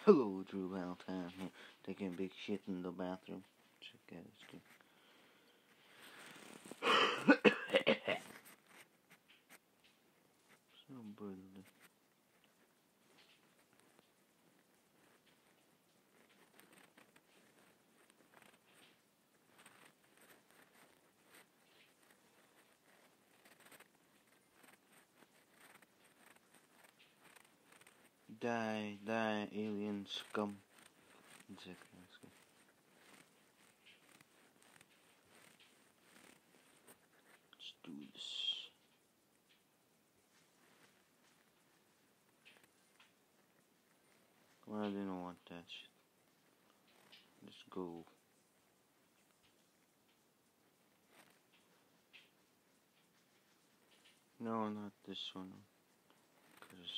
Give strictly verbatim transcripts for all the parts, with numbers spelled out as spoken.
Hello, Drew Valentine here, taking a big shit in the bathroom. Check out this dude. So brutal. Die, die, alien scum. Check out this guy. Let's do this. Well, I didn't want that shit. Let's go. No, not this one. Cause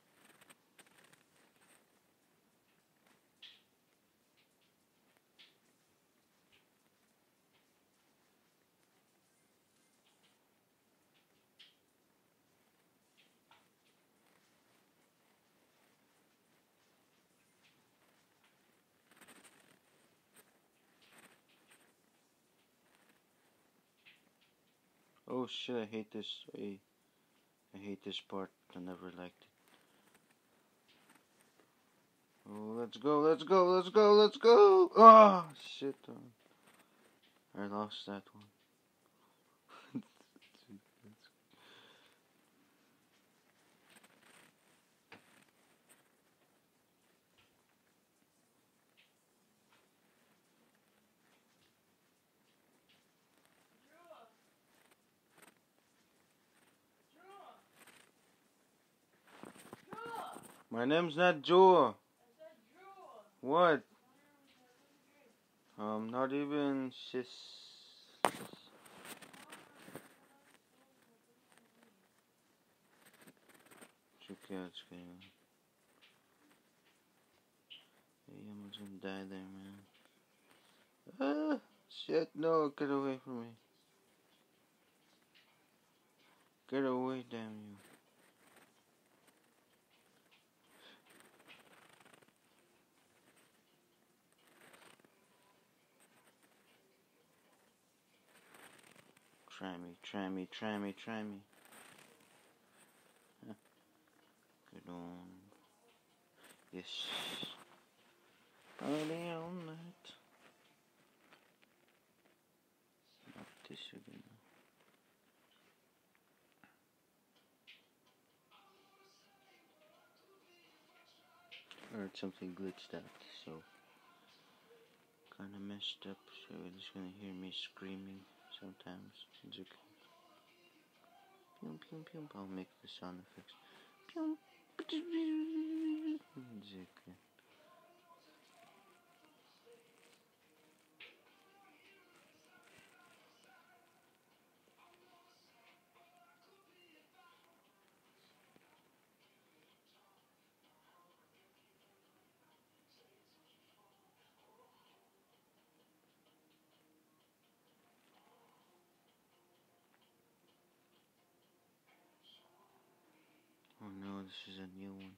oh shit, I hate this. I, I hate this part. I never liked it. Oh, let's go, let's go, let's go, let's go! Oh, shit. I lost that one. My name's not Joe. What? Um, not even sis. Check out this guy. Hey, I'm gonna die there, man. Ah, shit, no, get away from me. Get away, damn you. Try me, try me, try me, try me. Huh. Good on. Yes. All day, all night. Not this again. I heard something glitched out, so kinda messed up, so you're just gonna hear me screaming sometimes. It's okay. Pew, pew, pew. I'll make the sound effects. Pew. It's okay. Oh no, this is a new one.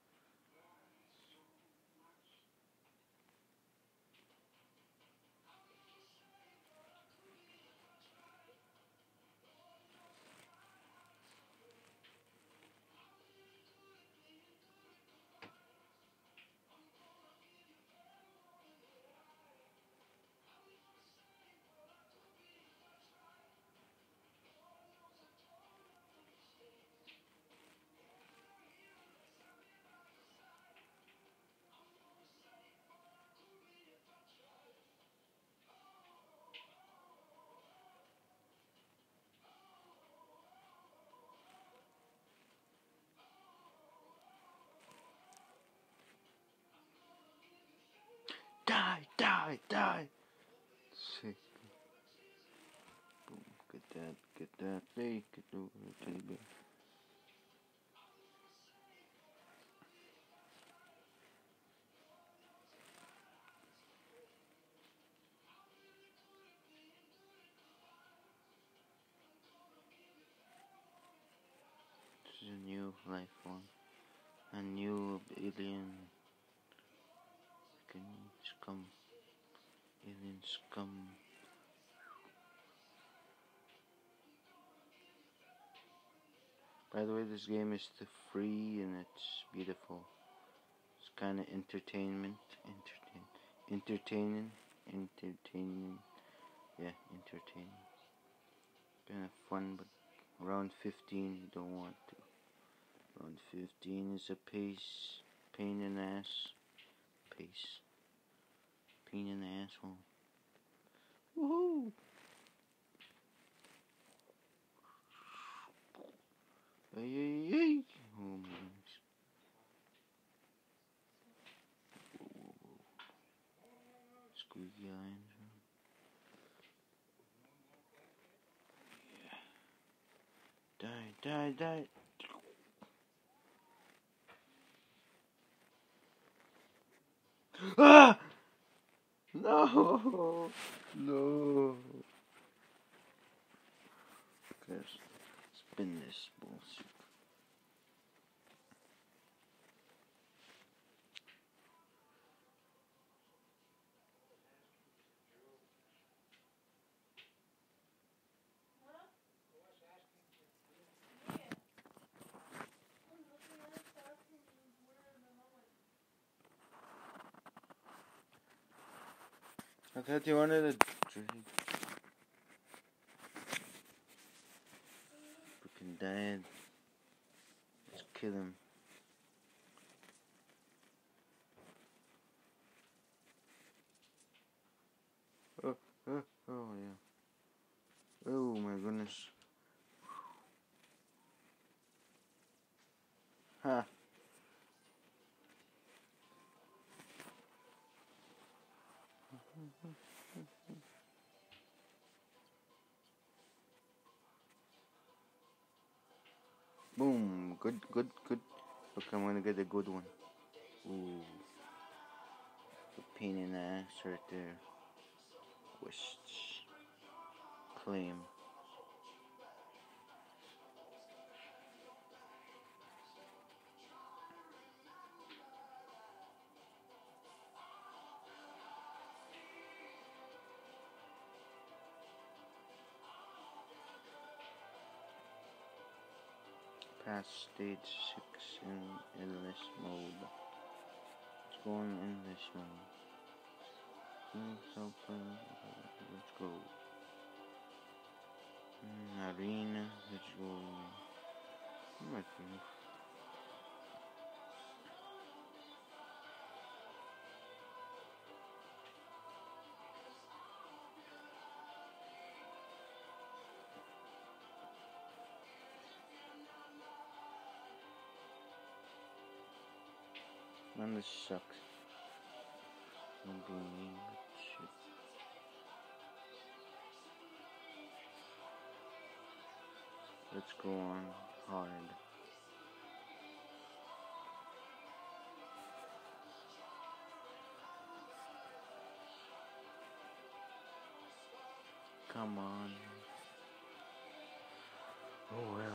Die, die, die! Sick. Boom, get that, get that. Hey, get over here, teddy bear. This is a new life form. A new alien scum. Alien scum. By the way, this game is still free and it's beautiful. It's kind of entertainment, entertain, entertaining, entertaining. Yeah, entertaining. Kind of fun, but around fifteen you don't want to. Around fifteen is a pace, pain in the ass, pace, pain in the asshole. Woohoo! Hey, hey, hey! Oh my goodness. Whoa, whoa, whoa. Squeaky lines. Yeah. Die, die, die. Ah! No! No! Let's spin this bullshit. I thought you wanted a drink. Freaking dad. Let's kill him. Oh, oh, oh, yeah. Oh my goodness. Ha. Boom. Good, good, good. Look, I'm gonna get a good one. Ooh. A pain in the ass right there. Wished. Claim. Past stage six in endless mode. Let's go on endless mode. Let's go. Mm, arena. Let's go. Oh my goodness. Man, this sucks. I'm being mean, but shit. Let's go on hard. Come on. Oh well.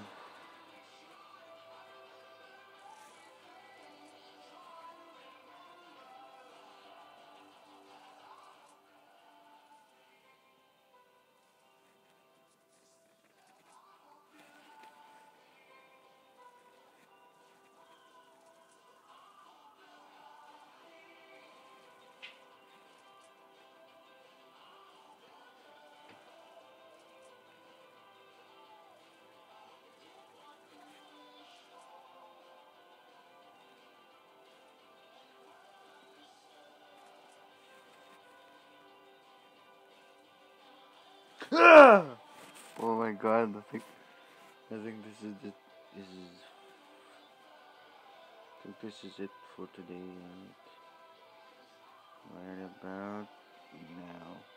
Ah! Oh my god, I think I think this is it. This is I think this is it for today. Right about now.